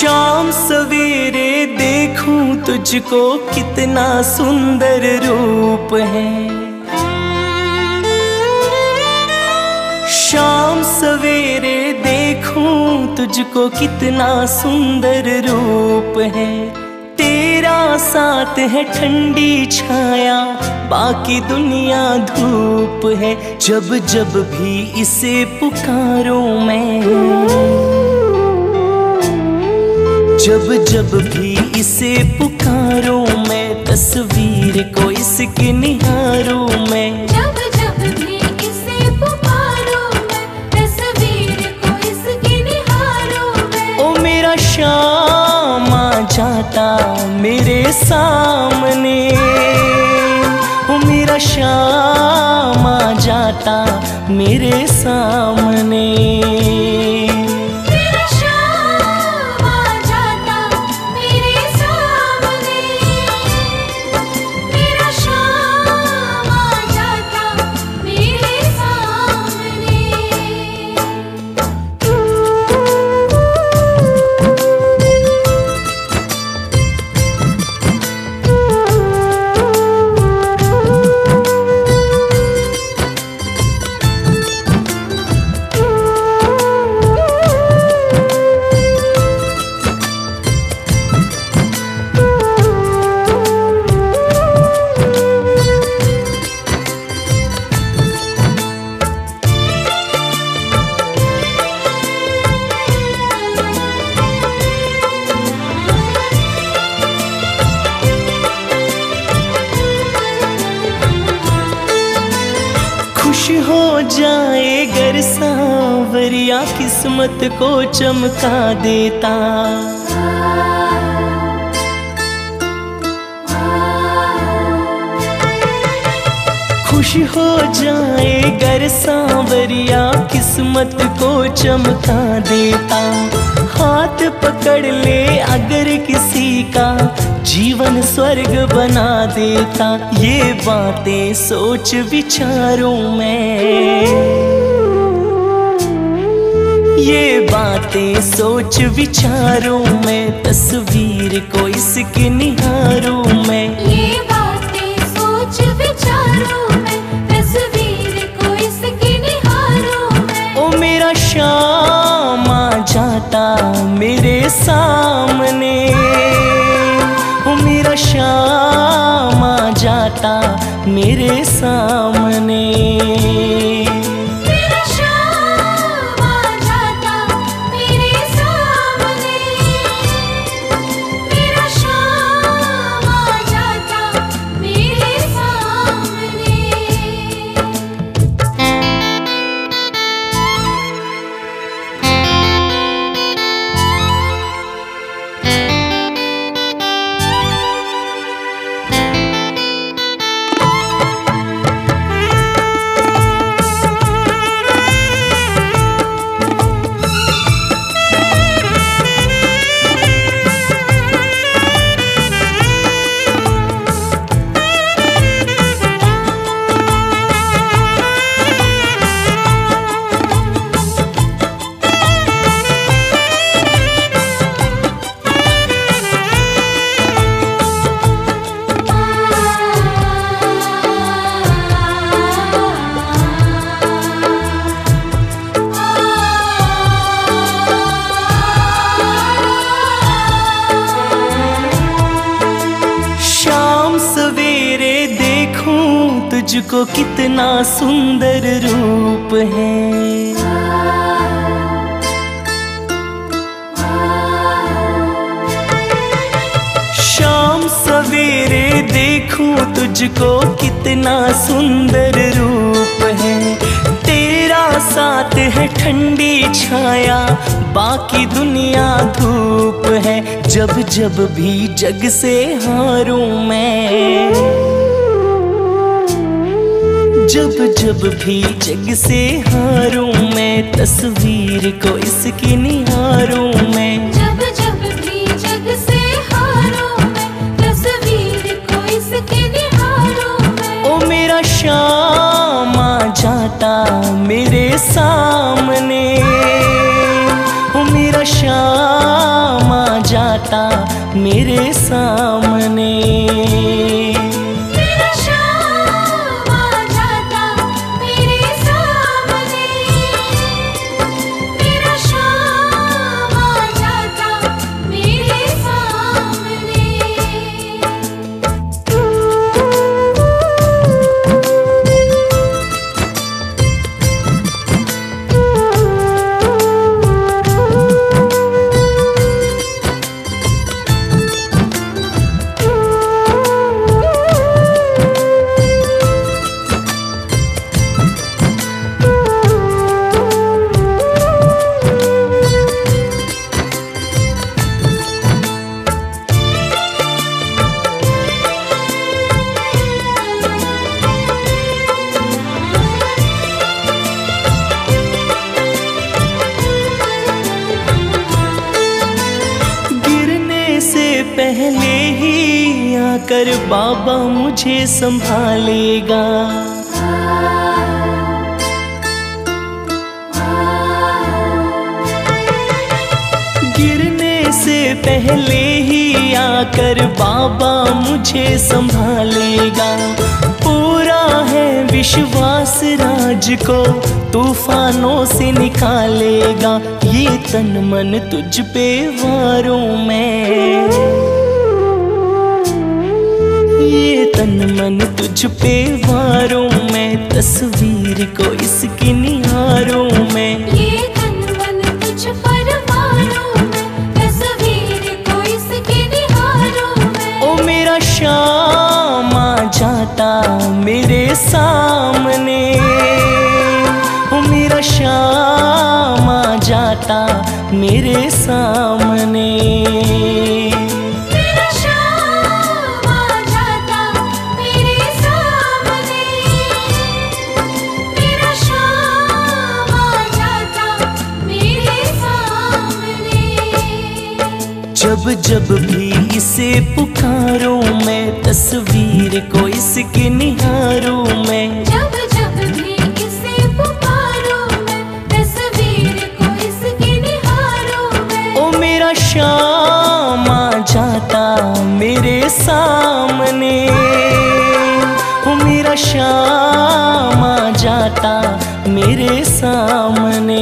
शाम सवेरे देखूं तुझको कितना सुंदर रूप है। शाम सवेरे देखूं तुझको कितना सुंदर रूप है। तेरा साथ है ठंडी छाया, बाकी दुनिया धूप है। जब जब भी इसे पुकारूं मैं, जब जब भी इसे पुकारूं मैं, तस्वीर को इसकी निहारूं मैं। जब जब भी इसे पुकारूं मैं, तस्वीर को इसकी निहारूं मैं। ओ मेरा शाम आ जाता मेरे सामने, ओ मेरा शाम आ जाता मेरे सामने। खुश हो जाए गर सांवरिया, किस्मत को चमका देता। खुश हो जाए गर सांवरिया, किस्मत को चमका देता। हाथ पकड़ ले अगर किसी का, जीवन स्वर्ग बना देता। ये बातें सोच विचारूं मैं, ये बातें सोच विचारूं मैं, तस्वीर को इसकी निहारूं मैं। ये बातें सोच विचारूं मैं, तस्वीर को इसकी निहारूं मैं। ओ मेरा शाम आ जाता मेरे सामने, ओ मेरा शाम आ जाता मेरे सामने। मेरा शाम आ जाता मेरे सामने, मेरा शाम आ जाता मेरे सामने। तुझको कितना सुंदर रूप है। शाम सवेरे देखूं तुझको कितना सुंदर रूप है। तेरा साथ है ठंडी छाया, बाकी दुनिया धूप है। जब जब भी जग से हारूं मैं, जब जब भी जग से हारूं मैं, तस्वीर को इसकी निहारूं मैं। जब जब भी जग से हारूं मैं, तस्वीर को इसकी निहारूं मैं। ओ मेरा शाम आ जाता मेरे सामने, ओ मेरा शाम आ जाता मेरे सामने। मेरा शाम आ जाता मेरे सामने, मेरा शाम आ जाता मेरे सामने। पहले ही आकर बाबा मुझे संभालेगा। गिरने से पहले ही आकर बाबा मुझे संभालेगा। पूरा है विश्वास राज को तूफानों से निकालेगा। ये तन मन तुझ पे वारूं मैं, ये तन मन तुझ पे वारूं मैं, तस्वीर को इसकी निहारूं मैं। ये तन मन तुझ पर वारूं मैं, तस्वीर को इसकी निहारूं मैं। ओ मेरा शाम आ जाता मेरे सामने, ओ मेरा शाम आ जाता मेरे सामने। मेरा शाम आ जाता मेरे सामने, मेरा शाम आ जाता मेरे सामने। जब जब भी इसे पुकारूं मैं, तस्वीर को इसकी निहारूं मैं। जब जब भी इसे पुकारूं मैं, तस्वीर को इसकी निहारूं मैं। ओ मेरा शाम आ जाता मेरे सामने, ओ मेरा शाम आ जाता मेरे सामने।